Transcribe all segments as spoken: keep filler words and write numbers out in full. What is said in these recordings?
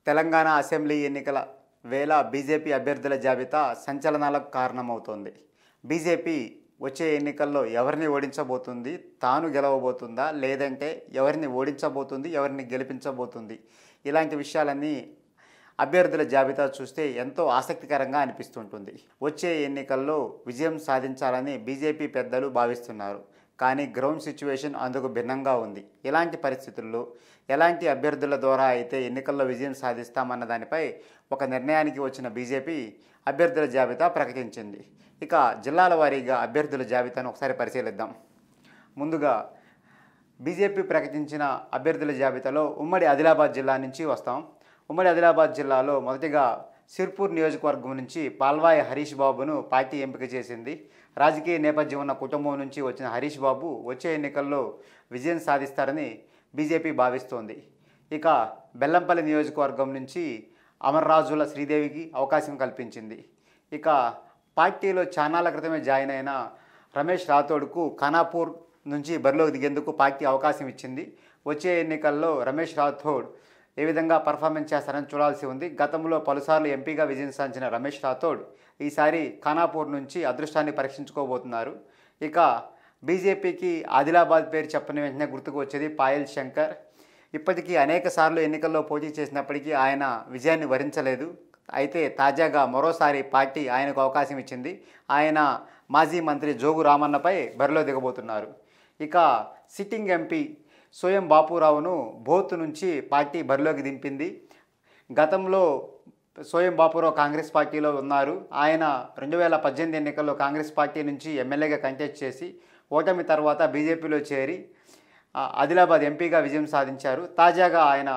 Telangana assembly ఎన్నికల వేళ BJP అభ్యర్థుల జాబితా సంచలనాలకు కారణమవుతోంది. బీజేపీ వచ్చే ఎన్నికల్లో ఎవరిని ఓడించబోతుంది, తాను గెలవబోతుందా, లేదంటే ఎవరిని ఓడించబోతుంది, ఎవరిని గెలిపించబోతుంది, ఇలాంటి విషయాలన్నీ అభ్యర్థుల జాబితా చూస్తే ఎంతో ఆసక్తికరంగా అనిపిస్తుంటుంది. వచ్చే ఎన్నికల్లో విజయం సాధించాలని బీజేపీ పెద్దలు భావిస్తున్నారు. కానీ గ్రౌండ్ సిచ్యువేషన్ అందుకు భిన్నంగా ఉంది. ఇలాంటి పరిస్థితుల్లో ఎలాంటి అభ్యర్థుల ద్వారా అయితే ఎన్నికల్లో విజయం సాధిస్తామన్న దానిపై ఒక నిర్ణయానికి వచ్చిన బీజేపీ అభ్యర్థుల జాబితా ప్రకటించింది. ఇక జిల్లాల వారీగా అభ్యర్థుల జాబితాను ఒకసారి పరిశీలిద్దాం. ముందుగా బీజేపీ ప్రకటించిన అభ్యర్థుల జాబితాలో ఉమ్మడి ఆదిలాబాద్ జిల్లా నుంచి వస్తాం. ఉమ్మడి ఆదిలాబాద్ జిల్లాలో మొదటిగా సిర్పూర్ నియోజకవర్గం నుంచి పాల్వాయి హరీష్ బాబును పార్టీ ఎంపిక చేసింది. రాజకీయ నేపథ్యం ఉన్న కుటుంబం నుంచి వచ్చిన హరీష్ బాబు వచ్చే ఎన్నికల్లో విజయం సాధిస్తారని బీజేపీ భావిస్తోంది. ఇక బెల్లంపల్లి నియోజకవర్గం నుంచి అమర్రాజుల శ్రీదేవికి అవకాశం కల్పించింది. ఇక పార్టీలో చాన్నాళ్ళ క్రితమే జాయిన్ అయిన రమేష్ రాథోడ్కు ఖానాపూర్ నుంచి బరిలోకి దిగేందుకు పార్టీ అవకాశం ఇచ్చింది. వచ్చే ఎన్నికల్లో రమేష్ రాథోడ్ ఏ విధంగా పర్ఫార్మెన్స్ చేస్తారని చూడాల్సి ఉంది. గతంలో పలుసార్లు ఎంపీగా విజయం సాధించిన రమేష్ రాథోడ్ ఈసారి ఖానాపూర్ నుంచి అదృష్టాన్ని పరీక్షించుకోబోతున్నారు. ఇక బీజేపీకి ఆదిలాబాద్ పేరు చెప్పని వెంటనే గుర్తుకు వచ్చేది పాయల్ శంకర్. ఇప్పటికీ అనేక సార్లు ఎన్నికల్లో పోటీ చేసినప్పటికీ ఆయన విజయాన్ని వరించలేదు. అయితే తాజాగా మరోసారి పార్టీ ఆయనకు అవకాశం ఇచ్చింది. ఆయన మాజీ మంత్రి జోగు రామన్నపై బరిలో దిగబోతున్నారు. ఇక సిట్టింగ్ ఎంపీ సోయం బాపురావును బోత్ నుంచి పార్టీ బరిలోకి దింపింది. గతంలో సోయం బాపురావు కాంగ్రెస్ పార్టీలో ఉన్నారు. ఆయన రెండు వేల పద్దెనిమిది ఎన్నికల్లో కాంగ్రెస్ పార్టీ నుంచి ఎమ్మెల్యేగా కంటెస్ట్ చేసి ఓటమి తర్వాత బీజేపీలో చేరి ఆదిలాబాద్ ఎంపీగా విజయం సాధించారు. తాజాగా ఆయన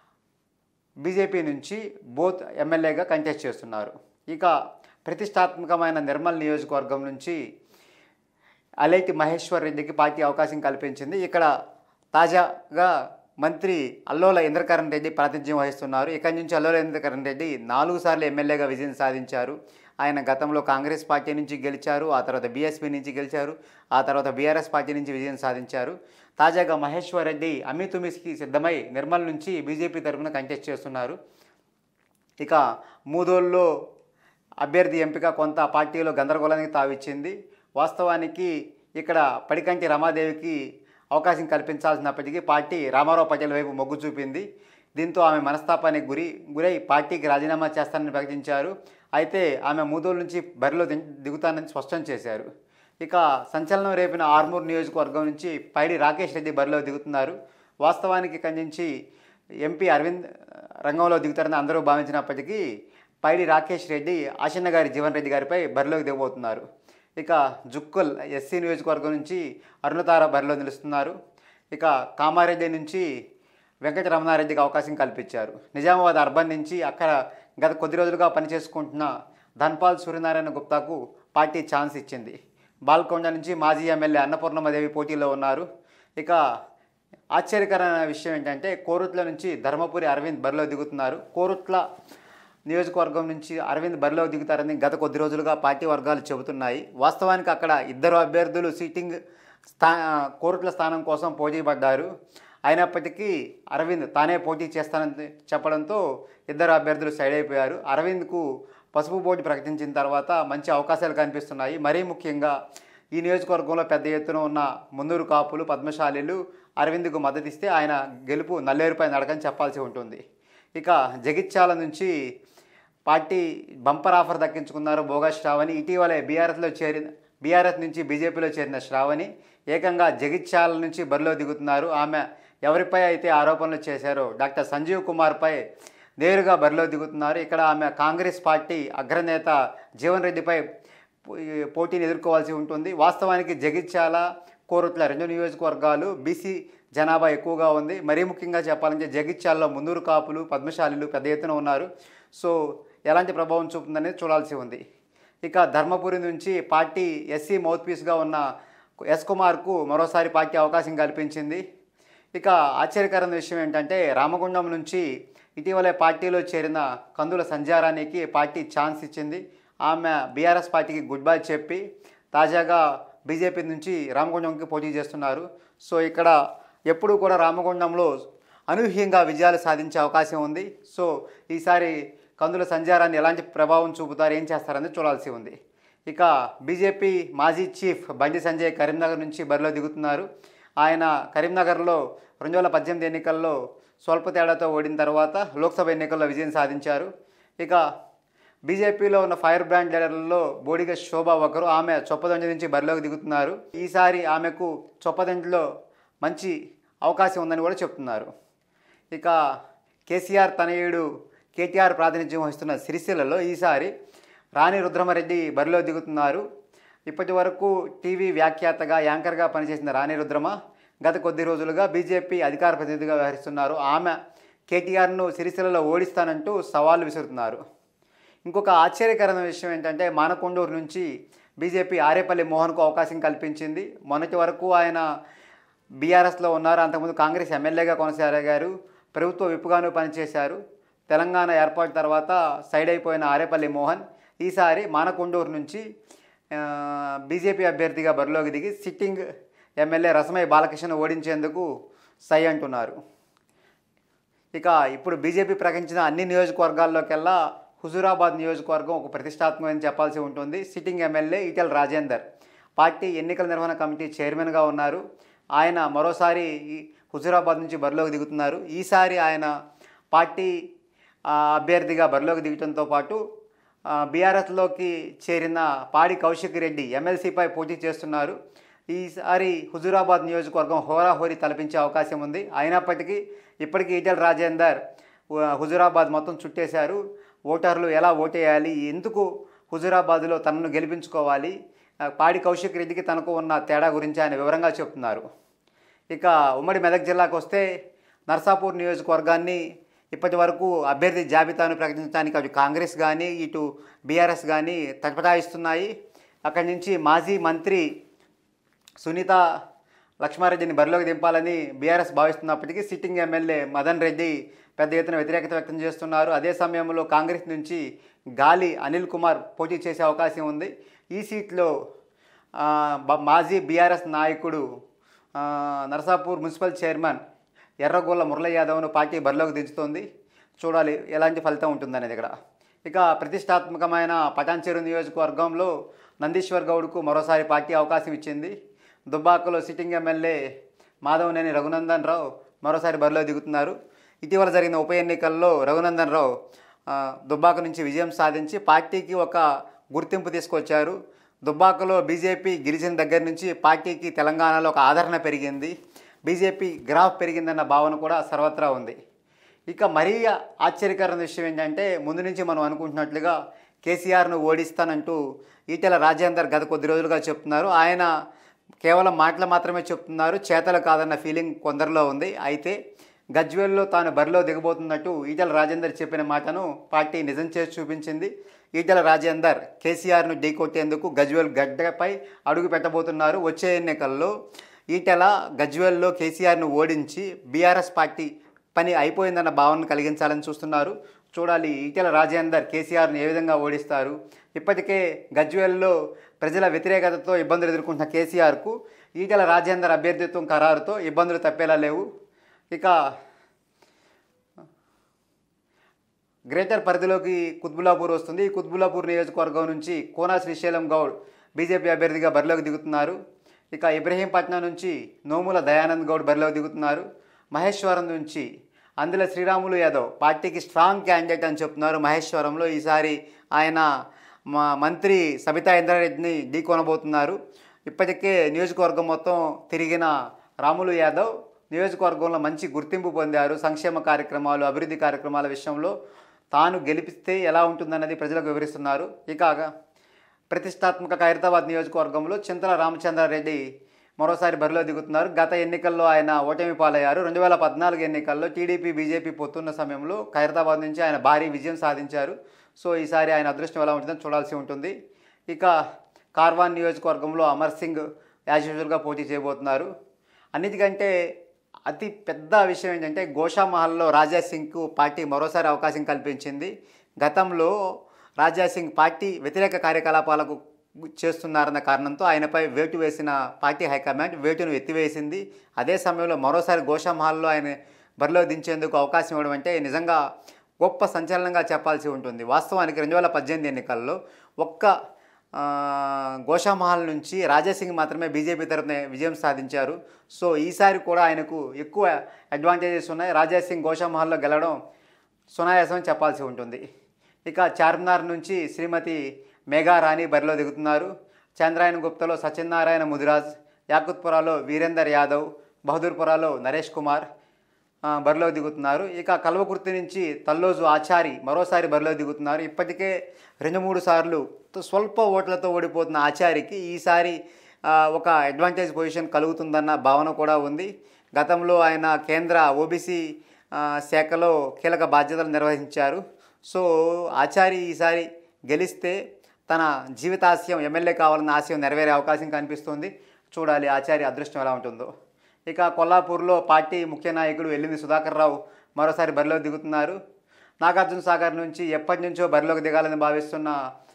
బీజేపీ నుంచి బోత్ ఎమ్మెల్యేగా కంటెస్ట్ చేస్తున్నారు. ఇక ప్రతిష్టాత్మకమైన నిర్మల్ నియోజకవర్గం నుంచి అలైటి మహేశ్వర్ రెడ్డికి పార్టీ అవకాశం కల్పించింది. ఇక్కడ తాజాగా మంత్రి అల్లోల ఇంద్రకరణ్ రెడ్డి ప్రాతినిధ్యం వహిస్తున్నారు. ఇక్కడి నుంచి అల్లోల ఇంద్రకరణ్ రెడ్డి నాలుగు సార్లు ఎమ్మెల్యేగా విజయం సాధించారు. ఆయన గతంలో కాంగ్రెస్ పార్టీ నుంచి గెలిచారు, ఆ తర్వాత బీఎస్పీ నుంచి గెలిచారు, ఆ తర్వాత బీఆర్ఎస్ పార్టీ నుంచి విజయం సాధించారు. తాజాగా మహేశ్వర్ రెడ్డి అమితుమిస్కి సిద్ధమై నిర్మల్ నుంచి బీజేపీ తరఫున కంటెస్ట్ చేస్తున్నారు. ఇక మూదోల్లో అభ్యర్థి ఎంపిక కొంత పార్టీలో గందరగోళానికి తావిచ్చింది. వాస్తవానికి ఇక్కడ పడికంటి రమాదేవికి అవకాశం కల్పించాల్సినప్పటికీ పార్టీ రామారావు పటేల్ వైపు మొగ్గు చూపింది. దీంతో ఆమె మనస్తాపానికి గురి గురై పార్టీకి రాజీనామా చేస్తానని ప్రకటించారు. అయితే ఆమె మూదోలు నుంచి బరిలో దిగుతానని స్పష్టం చేశారు. ఇక సంచలనం రేపిన ఆర్మూర్ నియోజకవర్గం నుంచి పైడి రాకేష్ రెడ్డి బరిలో దిగుతున్నారు. వాస్తవానికి ఇక్కడి నుంచి ఎంపీ అరవింద్ రంగంలో దిగుతారని అందరూ భావించినప్పటికీ పైడి రాకేష్ రెడ్డి ఆశన్న గారి జీవన్ రెడ్డి గారిపై బరిలోకి దిగబోతున్నారు. ఇక జుక్కల్ ఎస్సీ నియోజకవర్గం నుంచి అరుణతార బరిలో నిలుస్తున్నారు. ఇక కామారెడ్డి నుంచి వెంకట రమణారెడ్డికి అవకాశం కల్పించారు. నిజామాబాద్ అర్బన్ నుంచి అక్కడ గత కొద్ది రోజులుగా పనిచేసుకుంటున్న ధన్పాల్ సూర్యనారాయణ గుప్తాకు పార్టీ ఛాన్స్ ఇచ్చింది. బాల్కొండ నుంచి మాజీ ఎమ్మెల్యే అన్నపూర్ణమదేవి పోటీలో ఉన్నారు. ఇక ఆశ్చర్యకరమైన విషయం ఏంటంటే కోరుట్ల నుంచి ధర్మపురి అరవింద్ బరిలో దిగుతున్నారు. కోరుట్ల నియోజకవర్గం నుంచి అరవింద్ బరిలో దిగుతారని గత కొద్ది రోజులుగా పార్టీ వర్గాలు చెబుతున్నాయి. వాస్తవానికి అక్కడ ఇద్దరు అభ్యర్థులు సిట్టింగ్ స్థా కోరుట్ల స్థానం కోసం పోటీ పడ్డారు. అయినప్పటికీ అరవింద్ తానే పోటీ చేస్తానని చెప్పడంతో ఇద్దరు అభ్యర్థులు సైడ్ అయిపోయారు. అరవింద్కు పసుపు బోర్డు ప్రకటించిన తర్వాత మంచి అవకాశాలు కనిపిస్తున్నాయి. మరీ ముఖ్యంగా ఈ నియోజకవర్గంలో పెద్ద ఎత్తున ఉన్న మున్నూరు కాపులు, పద్మశాలీలు అరవింద్కు మద్దతు ఇస్తే ఆయన గెలుపు నల్లేరుపై నడకని చెప్పాల్సి ఉంటుంది. ఇక జగిత్యాల నుంచి పార్టీ బంపర్ ఆఫర్ దక్కించుకున్నారు బోగా శ్రావణి. ఇటీవలే బీఆర్ఎస్లో చేరిన బీఆర్ఎస్ నుంచి బీజేపీలో చేరిన శ్రావణి ఏకంగా జగిత్యాల నుంచి బరిలో దిగుతున్నారు. ఆమె ఎవరిపై అయితే ఆరోపణలు చేశారో డాక్టర్ సంజీవ్ కుమార్పై నేరుగా బరిలో దిగుతున్నారు. ఇక్కడ ఆమె కాంగ్రెస్ పార్టీ అగ్రనేత జీవన్ రెడ్డిపై పోటీని ఎదుర్కోవాల్సి ఉంటుంది. వాస్తవానికి జగిత్యాల, కోరుట్ల రెండు నియోజకవర్గాలు బీసీ జనాభా ఎక్కువగా ఉంది. మరీ ముఖ్యంగా చెప్పాలంటే జగిత్యాలలో మున్నూరు కాపులు, పద్మశాలీలు పెద్ద ఎత్తున ఉన్నారు. సో ఎలాంటి ప్రభావం చూపుతుందనేది చూడాల్సి ఉంది. ఇక ధర్మపురి నుంచి పార్టీ ఎస్సీ మౌత్ పీస్గా ఉన్న ఎస్ కుమార్కు మరోసారి పార్టీ అవకాశం కల్పించింది. ఇక ఆశ్చర్యకరమైన విషయం ఏంటంటే రామగుండం నుంచి ఇటీవలే పార్టీలో చేరిన కందుల సంధ్యారాణికి పార్టీ ఛాన్స్ ఇచ్చింది. ఆమె బీఆర్ఎస్ పార్టీకి గుడ్ బై చెప్పి తాజాగా బీజేపీ నుంచి రామగుండంకి పోటీ చేస్తున్నారు. సో ఇక్కడ ఎప్పుడు కూడా రామగుండంలో అనూహ్యంగా విజయాలు సాధించే అవకాశం ఉంది. సో ఈసారి కందుల సంజయారాన్ని ఎలాంటి ప్రభావం చూపుతారు, ఏం చేస్తారని చూడాల్సి ఉంది. ఇక బీజేపీ మాజీ చీఫ్ బండి సంజయ్ కరీంనగర్ నుంచి బరిలో దిగుతున్నారు. ఆయన కరీంనగర్లో రెండు వేల పద్దెనిమిది ఎన్నికల్లో స్వల్ప తేడాతో ఓడిన తర్వాత లోక్సభ ఎన్నికల్లో విజయం సాధించారు. ఇక బీజేపీలో ఉన్న ఫైర్ బ్రాండ్ లీడర్లలో బోడిగ శోభ ఒకరు. ఆమె చొప్పదండి నుంచి బరిలోకి దిగుతున్నారు. ఈసారి ఆమెకు చొప్పదండిలో మంచి అవకాశం ఉందని కూడా చెప్తున్నారు. ఇక కేసీఆర్ తనయుడు కేటీఆర్ ప్రాతినిధ్యం వహిస్తున్న సిరిసిల్లలో ఈసారి రాణి రుద్రమరెడ్డి బరిలో దిగుతున్నారు. ఇప్పటి వరకు టీవీ వ్యాఖ్యాతగా యాంకర్గా పనిచేసిన రాణి రుద్రమ గత కొద్ది రోజులుగా బీజేపీ అధికార ప్రతినిధిగా వ్యవహరిస్తున్నారు. ఆమె కేటీఆర్ను సిరిసిల్లలో ఓడిస్తానంటూ సవాళ్లు విసురుతున్నారు. ఇంకొక ఆశ్చర్యకరమైన విషయం ఏంటంటే మానకొండూరు నుంచి బీజేపీ ఆరేపల్లి మోహన్కు అవకాశం కల్పించింది. మొన్నటి వరకు ఆయన బీఆర్ఎస్లో ఉన్నారు. అంతకుముందు కాంగ్రెస్ ఎమ్మెల్యేగా కొనసాగారు. ప్రభుత్వ విప్పుగాను పనిచేశారు. తెలంగాణ ఏర్పాటు తర్వాత సైడ్ అయిపోయిన ఆరేపల్లి మోహన్ ఈసారి మానకొండూరు నుంచి బీజేపీ అభ్యర్థిగా బరిలోకి దిగి సిట్టింగ్ ఎమ్మెల్యే రసమయ్య బాలకృష్ణ ఓడించేందుకు సై అంటున్నారు. ఇక ఇప్పుడు బీజేపీ ప్రకటించిన అన్ని నియోజకవర్గాల్లోకెల్లా హుజూరాబాద్ నియోజకవర్గం ఒక ప్రతిష్టాత్మకమని చెప్పాల్సి ఉంటుంది. Sitting MLA Etela Rajender party ఎన్నికల నిర్వహణ కమిటీ చైర్మన్గా ఉన్నారు. ఆయన మరోసారి హుజూరాబాద్ నుంచి బరిలోకి దిగుతున్నారు. ఈసారి ఆయన పార్టీ అభ్యర్థిగా బరిలోకి దిగడంతో పాటు బీఆర్ఎస్లోకి చేరిన పాడి కౌశిక్ రెడ్డి ఎమ్మెల్సీపై పోటీ చేస్తున్నారు. ఈసారి హుజూరాబాద్ నియోజకవర్గం హోరాహోరీ తలపించే అవకాశం ఉంది. అయినప్పటికీ ఇప్పటికీ ఈటెల రాజేందర్ హుజూరాబాద్ మొత్తం చుట్టేశారు. ఓటర్లు ఎలా ఓటేయాలి, ఎందుకు హుజూరాబాద్లో తనను గెలిపించుకోవాలి, పాడి కౌశిక్ రెడ్డికి తనకు ఉన్న తేడా గురించి ఆయన వివరంగా చెప్తున్నారు. ఇక ఉమ్మడి మెదక్ జిల్లాకు వస్తే నర్సాపూర్ నియోజకవర్గాన్ని ఇప్పటి వరకు అభ్యర్థి జాబితాను ప్రకటించడానికి అటు కాంగ్రెస్ కానీ ఇటు బీఆర్ఎస్ కానీ తటపటాయిస్తున్నాయి. అక్కడి నుంచి మాజీ మంత్రి సునీత లక్ష్మారెడ్డిని బరిలోకి దింపాలని బీఆర్ఎస్ భావిస్తున్నప్పటికీ సిట్టింగ్ ఎమ్మెల్యే మదన్ రెడ్డి పెద్ద ఎత్తున వ్యతిరేకత వ్యక్తం చేస్తున్నారు. అదే సమయంలో కాంగ్రెస్ నుంచి గాలి అనిల్ కుమార్ పోటీ చేసే అవకాశం ఉంది. ఈ సీట్లో మాజీ బీఆర్ఎస్ నాయకుడు నర్సాపూర్ మున్సిపల్ చైర్మన్ ఎర్రగోళ్ళ మురళీ యాదవ్ను పార్టీ బరిలోకి దించుతోంది. చూడాలి ఎలాంటి ఫలితం ఉంటుందనేది ఇక్కడ. ఇక ప్రతిష్టాత్మకమైన పటాన్చెరు నియోజకవర్గంలో నందీశ్వర్ గౌడ్కు మరోసారి పార్టీ అవకాశం ఇచ్చింది. దుబ్బాకలో సిట్టింగ్ ఎమ్మెల్యే మాధవనేని రఘునందన్ రావు మరోసారి బరిలో దిగుతున్నారు. ఇటీవల జరిగిన ఉప ఎన్నికల్లో రఘునందన్ రావు దుబ్బాక నుంచి విజయం సాధించి పార్టీకి ఒక గుర్తింపు తీసుకొచ్చారు. దుబ్బాకలో బీజేపీ గెలిచిన దగ్గర నుంచి పార్టీకి తెలంగాణలో ఒక ఆదరణ పెరిగింది. బీజేపీ గ్రాఫ్ పెరిగిందన్న భావన కూడా సర్వత్రా ఉంది. ఇక మరీ ఆశ్చర్యకరమైన విషయం ఏంటంటే ముందు నుంచి మనం అనుకుంటున్నట్లుగా కేసీఆర్ను ఓడిస్తానంటూ ఈటెల రాజేందర్ గత కొద్ది రోజులుగా చెప్తున్నారు. ఆయన కేవలం మాటలు మాత్రమే చెప్తున్నారు, చేతలు కాదన్న ఫీలింగ్ కొందరిలో ఉంది. అయితే గజ్వేల్లో తాను బరిలో దిగబోతున్నట్టు ఈటెల రాజేందర్ చెప్పిన మాటను పార్టీ నిజం చేసి చూపించింది. ఈటెల రాజేందర్ కేసీఆర్ను ఢీకొట్టేందుకు గజ్వేల్ గడ్డపై అడుగు పెట్టబోతున్నారు. వచ్చే ఎన్నికల్లో ఈటెల గజ్వేల్లో కేసీఆర్ను ఓడించి బీఆర్ఎస్ పార్టీ పని అయిపోయిందన్న భావన కలిగించాలని చూస్తున్నారు. చూడాలి ఈటెల రాజేందర్ కేసీఆర్ను ఏ విధంగా ఓడిస్తారు. ఇప్పటికే గజ్వేల్లో ప్రజల వ్యతిరేకతతో ఇబ్బందులు ఎదుర్కొంటున్న కేసీఆర్కు ఈటెల రాజేందర్ అభ్యర్థిత్వం ఖరారుతో ఇబ్బందులు తప్పేలా లేవు. ఇక గ్రేటర్ పరిధిలోకి కుత్బుల్లాపూర్ వస్తుంది. ఈ కుత్బుల్లాపూర్ నియోజకవర్గం నుంచి కోనా శ్రీశైలం గౌడ్ బీజేపీ అభ్యర్థిగా బరిలోకి దిగుతున్నారు. ఇక ఇబ్రహీంపట్నం నుంచి నోముల దయానంద్ గౌడ్ బరిలోకి దిగుతున్నారు. మహేశ్వరం నుంచి అందుల శ్రీరాములు యాదవ్ పార్టీకి స్ట్రాంగ్ క్యాండిడేట్ అని చెప్తున్నారు. మహేశ్వరంలో ఈసారి ఆయన మా మంత్రి సబితా ఇంద్రారెడ్డిని ఢీకొనబోతున్నారు. ఇప్పటికే నియోజకవర్గం మొత్తం తిరిగిన రాములు యాదవ్ నియోజకవర్గంలో మంచి గుర్తింపు పొందారు. సంక్షేమ కార్యక్రమాలు, అభివృద్ధి కార్యక్రమాల విషయంలో తాను గెలిపిస్తే ఎలా ఉంటుందన్నది ప్రజలకు వివరిస్తున్నారు. ఇక ప్రతిష్టాత్మక ఖైరతాబాద్ నియోజకవర్గంలో చింతల రామచంద్రారెడ్డి మరోసారి బరిలో దిగుతున్నారు. గత ఎన్నికల్లో ఆయన ఓటమి పాలయ్యారు. రెండు వేల పద్నాలుగు ఎన్నికల్లో టీడీపీ బీజేపీ పొత్తున్న సమయంలో ఖైరతాబాద్ నుంచి ఆయన భారీ విజయం సాధించారు. సో ఈసారి ఆయన అదృష్టం ఎలా ఉంటుందని చూడాల్సి ఉంటుంది. ఇక కార్వాన్ నియోజకవర్గంలో అమర్ సింగ్ యాజ్ యూజువల్గా పోటీ చేయబోతున్నారు. అన్నిటికంటే అతి పెద్ద విషయం ఏంటంటే గోషామహల్లో రాజా సింగ్కు పార్టీ మరోసారి అవకాశం కల్పించింది. గతంలో రాజా సింగ్ పార్టీ వ్యతిరేక కార్యకలాపాలకు చేస్తున్నారన్న కారణంతో ఆయనపై వేటు వేసిన పార్టీ హైకమాండ్ వేటును ఎత్తివేసింది. అదే సమయంలో మరోసారి గోషామహల్లో ఆయన బరిలో దించేందుకు అవకాశం ఇవ్వడం అంటే నిజంగా గొప్ప సంచలనంగా చెప్పాల్సి ఉంటుంది. వాస్తవానికి రెండు వేల పద్దెనిమిది ఎన్నికల్లో ఒక్క ఆ, గోషామహల్ నుంచి రాజాసింగ్ మాత్రమే బీజేపీ తరపున విజయం సాధించారు. సో ఈసారి కూడా ఆయనకు ఎక్కువ అడ్వాంటేజెస్ ఉన్నాయి. రాజాసింగ్ గోషామహల్లో గెలవడం సునాయాసం అని చెప్పాల్సి ఉంటుంది. ఇక చార్మినార్ నుంచి శ్రీమతి మేఘా రాణి బరిలో దిగుతున్నారు. చంద్రాయన్ గుప్తలో సత్యనారాయణ ముదిరాజ్, యాకుత్పురాలో వీరేందర్ యాదవ్, బహదూర్పురాలో నరేష్ కుమార్ ఆ, బరిలో దిగుతున్నారు. ఇక కల్వకుర్తి నుంచి తల్లోజు ఆచారి మరోసారి బరిలో దిగుతున్నారు. ఇప్పటికే రెండు మూడు సార్లు స్వల్ప ఓట్లతో ఓడిపోతున్న ఆచారికి ఈసారి ఆ, ఒక అడ్వాంటేజ్ పొజిషన్ కలుగుతుందన్న భావన కూడా ఉంది. గతంలో ఆయన కేంద్ర ఓబీసీ శాఖలో కీలక బాధ్యతలు నిర్వహించారు. సో ఆచారి ఈసారి గెలిస్తే తన జీవితాశయం ఎమ్మెల్యే కావాలన్న ఆశయం నెరవేరే అవకాశం కనిపిస్తుంది. చూడాలి ఆచారి అదృష్టం ఎలా ఉంటుందో. ఇక కొల్లాపూర్లో పార్టీ ముఖ్య నాయకుడు ఎల్లింది సుధాకర్ రావు మరోసారి బరిలో దిగుతున్నారు. నాగార్జున సాగర్ నుంచి ఎప్పటి నుంచో బరిలోకి దిగాలని భావిస్తున్న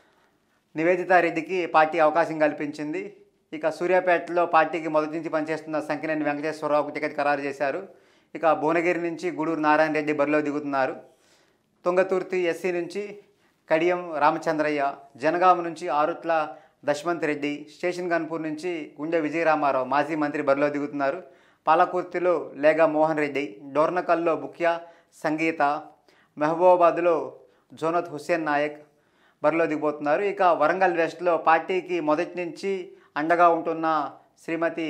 నివేదితారెడ్డికి పార్టీ అవకాశం కల్పించింది. ఇక సూర్యాపేటలో పార్టీకి మొదటి నుంచి పనిచేస్తున్న సంకినేని వెంకటేశ్వరరావుకు టికెట్ ఖరారు చేశారు. ఇక భువనగిరి నుంచి గూడూరు నారాయణ రెడ్డి బరిలో దిగుతున్నారు. తుంగతుర్తి ఎస్సీ నుంచి కడియం రామచంద్రయ్య, జనగామ నుంచి ఆరుట్ల దశమంత్ రెడ్డి, స్టేషన్ గన్పూర్ నుంచి గుండె విజయరామారావు మాజీ మంత్రి బరిలో దిగుతున్నారు. పాలకుర్తిలో లేగా మోహన్ రెడ్డి, డోర్నకల్లో ముఖ్య సంగీత, మహబూబాబాద్లో జోనత్ హుస్సేన్ నాయక్ బరిలో దిగిపోతున్నారు. ఇక వరంగల్ వెస్ట్లో పార్టీకి మొదటి నుంచి అండగా ఉంటున్న శ్రీమతి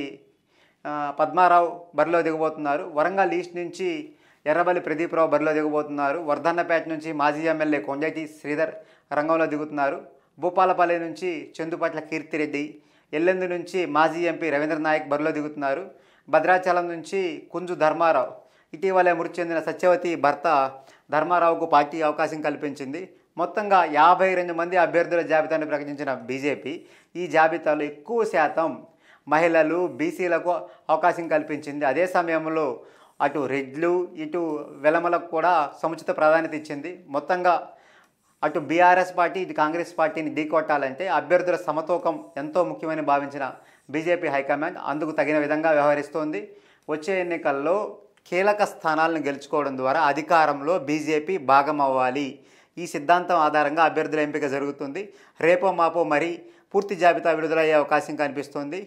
పద్మారావు బరిలో దిగబోతున్నారు. వరంగల్ ఈస్ట్ నుంచి ఎర్రబల్లి ప్రదీప్రావు బరిలో దిగబోతున్నారు. వర్ధన్నపేట నుంచి మాజీ ఎమ్మెల్యే కొండటి శ్రీధర్ రంగంలో దిగుతున్నారు. భూపాలపల్లి నుంచి చందుపట్ల కీర్తిరెడ్డి, ఎల్లెందు నుంచి మాజీ ఎంపీ రవీంద్ర నాయక్ బరిలో దిగుతున్నారు. భద్రాచలం నుంచి కుంజు ధర్మారావు, ఇటీవలే మృతి చెందిన సత్యవతి భర్త ధర్మారావుకు పార్టీ అవకాశం కల్పించింది. మొత్తంగా యాభై రెండు మంది అభ్యర్థుల జాబితాను ప్రకటించిన బీజేపీ ఈ జాబితాలో ఎక్కువ శాతం మహిళలు, బీసీలకు అవకాశం కల్పించింది. అదే సమయంలో అటు రెడ్లు ఇటు వెలమలకు కూడా సముచిత ప్రాధాన్యత ఇచ్చింది. మొత్తంగా అటు బీఆర్ఎస్ పార్టీ ఇటు కాంగ్రెస్ పార్టీని ఢీకొట్టాలంటే అభ్యర్థుల సమతూకం ఎంతో ముఖ్యమని భావించిన బీజేపీ హైకమాండ్ అందుకు తగిన విధంగా వ్యవహరిస్తోంది. వచ్చే ఎన్నికల్లో కీలక స్థానాలను గెలుచుకోవడం ద్వారా అధికారంలో బీజేపీ భాగం అవ్వాలి. ఈ సిద్ధాంతం ఆధారంగా అభ్యర్థుల ఎంపిక జరుగుతుంది. రేపో మాపో మరి పూర్తి జాబితా విడుదలయ్యే అవకాశం కనిపిస్తుంది.